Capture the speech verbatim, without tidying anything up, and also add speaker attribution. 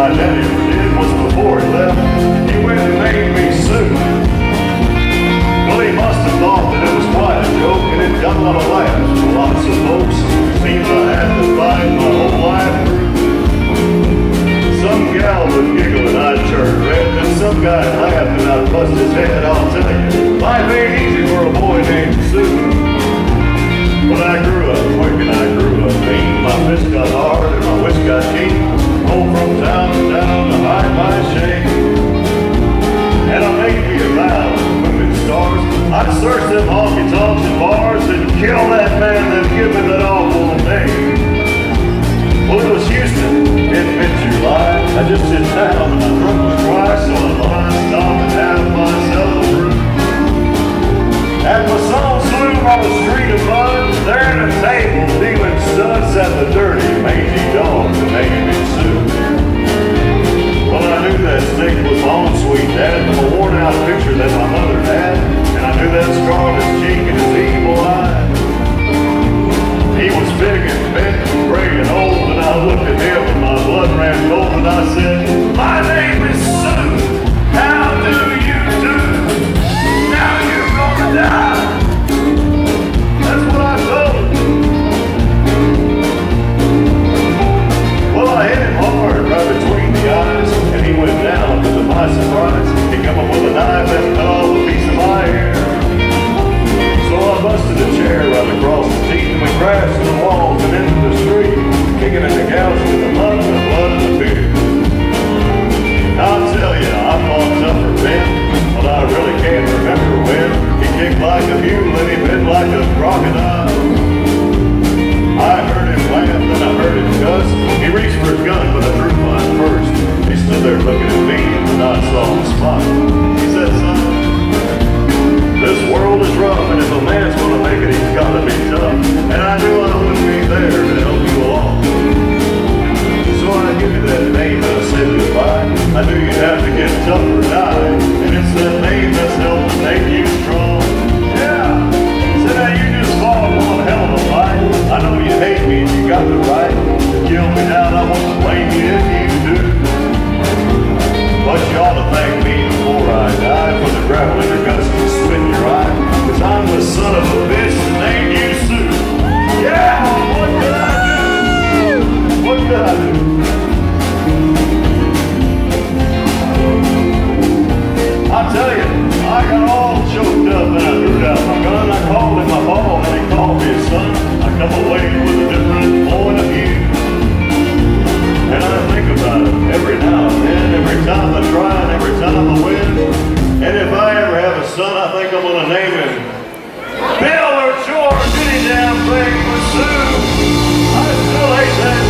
Speaker 1: my daddy ever did was before he left, he went and made me Sue. Well, he must have thought that it was quite a joke, and it got a lot of laughs from lots of folks. Seems I had to fight my whole life through. Some gal would giggle and I'd turn red, and some guy laughed and I'd bust his head. I'll tell you, life ain't easy for a boy named Sue. But I grew up quick and I grew up mean. My fist got hard and my wrist got keen. Rolled from town to town to hide my shame. And I made me a vow with moving stars. I'd search them honky-tonks and bars and kill that man that give me that awful name. Well, it was Houston in mid-July. I just sit down and my throat was dry, so I thought I'd stop and have myself a brew. And my song slew on the street of mud, there at a table dealing studs at the dirty, mangy dog that made me Sue. Well, I knew that snake was my own sweet dad from a worn-out picture that my mother had, and I knew that scar on his cheek and his evil eye. He was big and bent and gray and old, and I looked at him and my blood ran cold, and I said, "My name is Sue. How do you do? Now you're gonna die." That's what I told him. Well, I hit him hard right between the eyes, and he went down, but to my surprise, he come up with a knife and cut off a piece of my hair. So I busted a chair right across the teeth, and we crashed to the walls and into the street, kicking in the couch with the mud and the blood and the beer. I'll tell you, I fought tougher then, but I really can't remember when. He kicked like a mule and he bit like a crocodile. I heard him laugh and I heard him cuss. He reached for his gun, but I drew mine first. He stood there looking at me and I saw him smile. He said, "Son, this world is rough, and if a man's gonna make it, he's gotta be tough." And I knew I wouldn't be there to help you along. So I give you that name and I said goodbye. I knew you'd have to get tough or die, and it's that name that's helped to make you strong. Yeah, said now you just fought one hell of a fight. I know you hate me and you got the right to kill me now, and I won't blame you if you do. But you ought to thank me before I die for the gravel in your guts and spit in your eye. Cause I'm the son of a bitch that named you Sue. Yeah, what could I do? What could I do? I tell you, I got all choked up and I threw down my gun. I called him my ball and he called me his son. I come away with a different point of view. And I think about it every now and then, every time I try and every time I win. And if I ever have a son, I think I'm gonna name him Bill or George, any damn thing with Sue. I still hate that